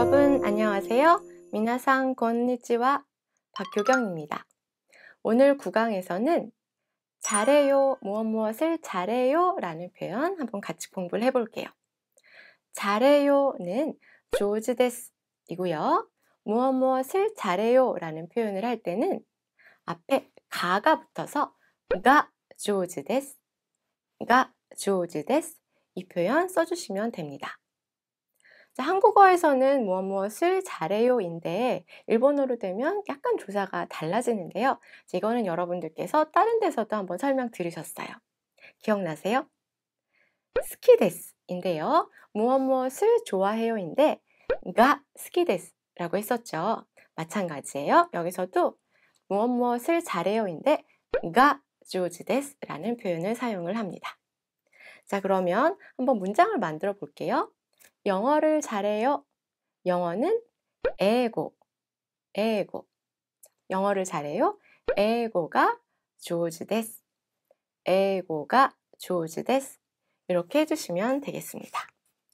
여러분 안녕하세요. 미나상 건니치와 박효경입니다. 오늘 9강에서는 잘해요, 무엇을 잘해요 라는 표현 한번 같이 공부를 해볼게요. 잘해요는 조즈 데스 이고요. 무엇을 잘해요 라는 표현을 할 때는 앞에 가가 붙어서 가 조즈 데스, 가 조즈 데스 이 표현 써주시면 됩니다. 자, 한국어에서는 무엇을 잘해요인데 일본어로 되면 약간 조사가 달라지는데요. 이거는 여러분들께서 다른 데서도 한번 설명 들으셨어요. 기억나세요? 스키데스인데요. 무엇을 좋아해요인데 가 스키데스라고 했었죠. 마찬가지예요. 여기서도 무엇을 잘해요인데 가 조즈데스라는 표현을 사용을 합니다. 자, 그러면 한번 문장을 만들어 볼게요. 영어를 잘해요. 영어는 에고. 영어를 잘해요. 에고가 조즈 데스. 에고가 조즈 데스. 이렇게 해주시면 되겠습니다.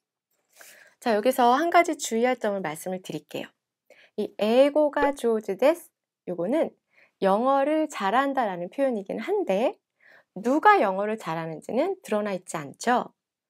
자, 여기서 한 가지 주의할 점을 말씀을 드릴게요. 이 에고가 조즈 데스, 요거는 영어를 잘한다라는 표현이긴 한데 누가 영어를 잘하는지는 드러나 있지 않죠.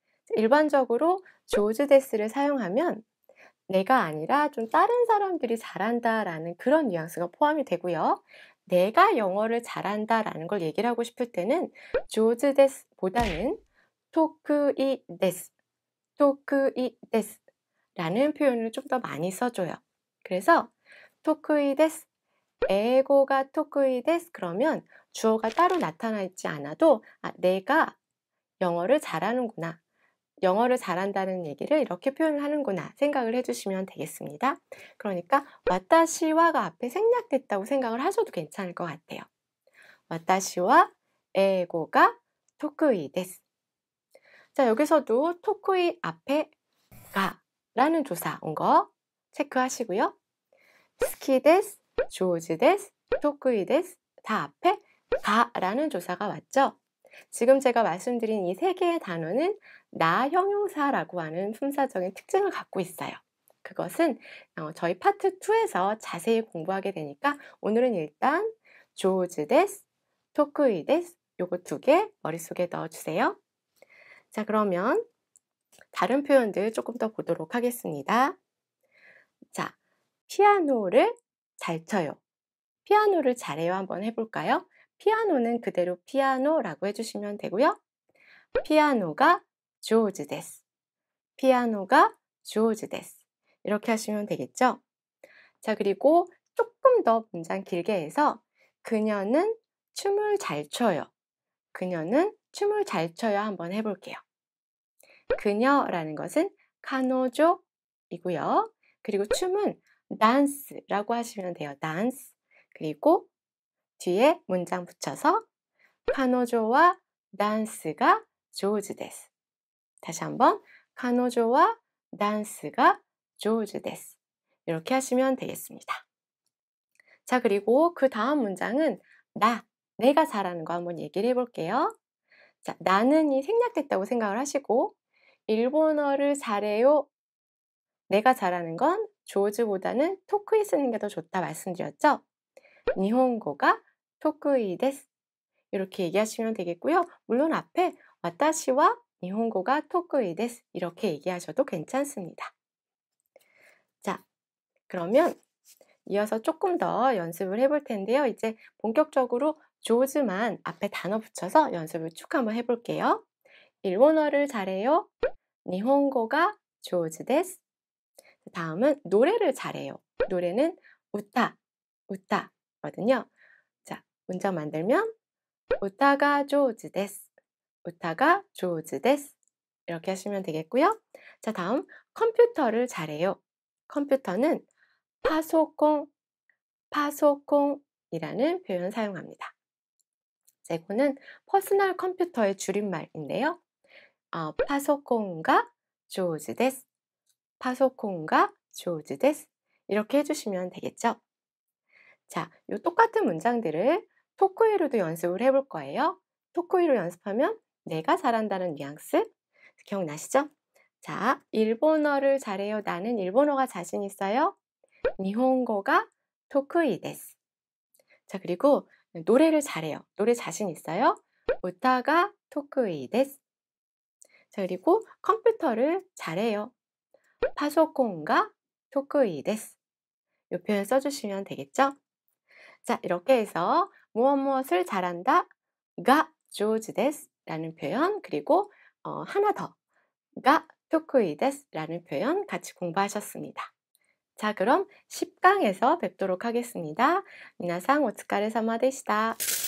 일반적으로 조즈 데스를 사용하면 내가 아니라 좀 다른 사람들이 잘한다라는 그런 뉘앙스가 포함이 되고요. 내가 영어를 잘한다라는 걸 얘기를 하고 싶을 때는 조즈 데스보다는 토크이 데스, 토크이 데스라는 표현을 좀 더 많이 써줘요. 그래서 토크이 데스, 에고가 토크이 데스 그러면 주어가 따로 나타나 있지 않아도 내가 영어를 잘하는구나. 영어를 잘한다는 얘기를 이렇게 표현을 하는구나 생각을 해주시면 되겠습니다. 그러니까 와타시와가 앞에 생략됐다고 생각을 하셔도 괜찮을 것 같아요. 와타시와 에고가 토크이 데스. 자, 여기서도 토크이 앞에 가 라는 조사 온 거 체크하시고요. 스키 데스, 조즈 데스, 토크이 데스 다 앞에 가 라는 조사가 왔죠. 지금 제가 말씀드린 이 세 개의 단어는 나 형용사라고 하는 품사적인 특징을 갖고 있어요. 그것은 저희 파트 2에서 자세히 공부하게 되니까 오늘은 일단 조즈 데스, 토크이 데스 요거 두 개 머릿속에 넣어주세요. 자, 그러면 다른 표현들 조금 더 보도록 하겠습니다. 자, 피아노를 잘 쳐요. 피아노를 잘해요 한번 해볼까요? 피아노는 그대로 피아노라고 해주시면 되고요. 피아노가 조즈 데스. 피아노가 조즈 데스. 이렇게 하시면 되겠죠? 자, 그리고 조금 더 문장 길게 해서 그녀는 춤을 잘 춰요. 그녀는 춤을 잘 춰요 한번 해볼게요. 그녀라는 것은 카노조이고요. 그리고 춤은 단스라고 하시면 돼요. 단스. 그리고 뒤에 문장 붙여서 카노조와 단스가 조즈 데스. 다시 한번 카노조와 단스가 조즈 데스. 이렇게 하시면 되겠습니다. 자, 그리고 그 다음 문장은 내가 잘하는 거 한번 얘기를 해볼게요. 자, 나는이 생략됐다고 생각을 하시고 일본어를 잘해요. 내가 잘하는 건 조즈보다는 토크이 쓰는 게 더 좋다 말씀드렸죠? 니혼고가 토크이 데스. 이렇게 얘기하시면 되겠고요. 물론 앞에 와타시와 니혼고가 토크이 데스 이렇게 얘기하셔도 괜찮습니다. 자, 그러면 이어서 조금 더 연습을 해볼 텐데요. 이제 본격적으로 조즈만 앞에 단어 붙여서 연습을 쭉 한번 해볼게요. 일본어를 잘해요. 니혼고가 조즈 데스. 다음은 노래를 잘해요. 노래는 우타거든요. 자, 문장 만들면 우타가 조즈 데스. 우타가 조즈 데스. 이렇게 하시면 되겠고요. 자, 다음 컴퓨터를 잘해요. 컴퓨터는 파소콩이라는 표현 사용합니다. 자, 이거는 퍼스널 컴퓨터의 줄임말인데요. 파소콩가 조즈 데스. 파소콩가 조즈 데스. 이렇게 해주시면 되겠죠. 자, 이 똑같은 문장들을 토크이로도 연습을 해볼 거예요. 토크이로 연습하면 내가 잘한다는 뉘앙스 기억나시죠? 자, 일본어를 잘해요. 나는 일본어가 자신 있어요. 니혼고가 토쿠이 데스. 자, 그리고 노래를 잘해요. 노래 자신 있어요. 우타가 토쿠이 데스. 자, 그리고 컴퓨터를 잘해요. 파소콘가 토쿠이 데스. 이 표현 써주시면 되겠죠? 자, 이렇게 해서 무엇무엇을 잘한다 가 조즈 데스 라는 표현, 그리고 하나 더 가 토쿠이 데스 라는 표현 같이 공부하셨습니다. 자, 그럼 10강에서 뵙도록 하겠습니다. 미나상 오츠카레사마 데시타.